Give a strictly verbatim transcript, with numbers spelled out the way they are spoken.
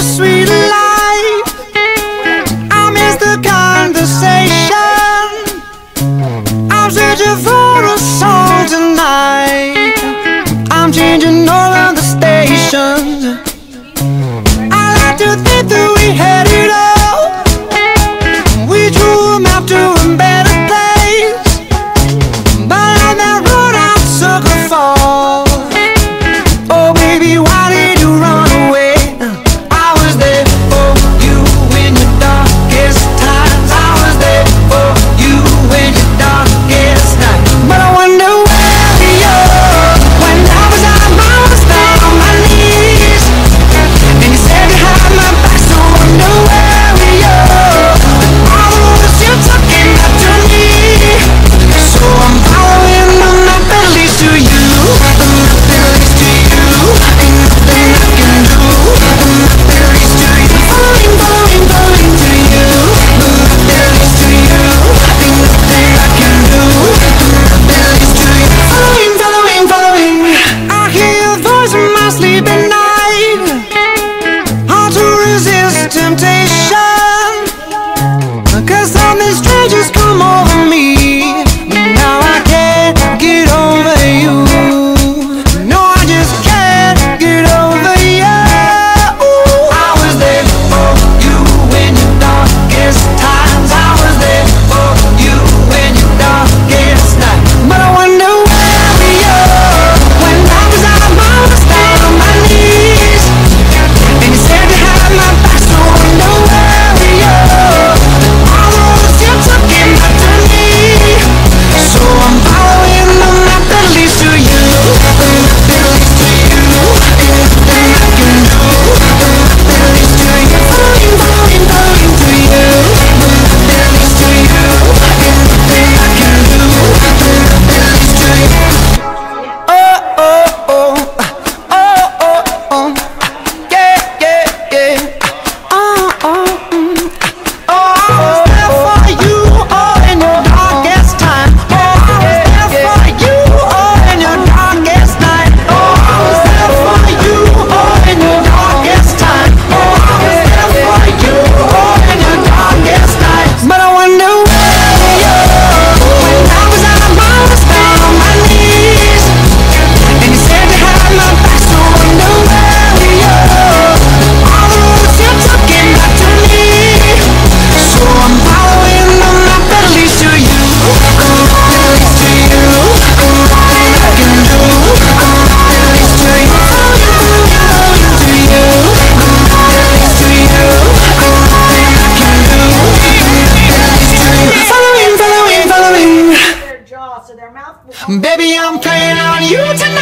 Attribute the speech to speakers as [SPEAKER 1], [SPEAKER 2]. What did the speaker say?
[SPEAKER 1] sweet life. I miss the conversation. I'm searching for a song tonight. I'm changing all of the stations. I like to think that we had it all. We drew a map to a better place, but on that road I took a fall. Oh baby, why did you run away? I was there for you in your darkest times. I was there for you in your darkest night. But I wonder where we are when I was out, I was down on my knees, and you said you had my back. So I wonder where we are. All the roads you took ain't up to me, so I'm following the map that leads to you. The map that leads to you. Ain't nothing I can do. The map that leads to you. Following, following, following to you. The map that leads to you. Ain't nothing I can do. The map that leads to you. Following, following, following. I hear your voice in my sleep at night. Hard to resist temptation, 'cause something strange has come over me. Now I can't get over you. No, I just can't get over you. I was there for you in your darkest times. I was there for you in your darkest night. But I wonder where we are when I was out, I was down on my knees, and you said you had my back. So I wonder where we are. All the roads you took ain't back to me, so I'm following the map that leads to you. The map that leads to you. Ain't nothing I can do. The map that leads to you. Following, following, following to you. The map that leads to you. Ain't nothing I can do. The map that leads to you. Oh, oh, oh. Oh, oh, oh. Yeah, yeah, yeah. Oh, oh, mm. Oh, I was there for you all in your darkest time. Oh, I was there for you all in your darkest night. Oh, I was there for you all in your darkest time. Oh, I was there for you all in your darkest night. But I wonder where we are when I was out, I was down on my knees, and you said you had my back. So I wonder where we are. All the roads you took ain't back to me, so I'm following the map that leads to you. The map that leads to you. Ain't nothing I can do. The map that leads to you. Following, following to you. The map that leads to you. Ain't nothing I can do. The map that leads to you. Following, following, following.
[SPEAKER 2] Their jaw, so their mouth will.
[SPEAKER 1] Baby, I'm playing on you tonight.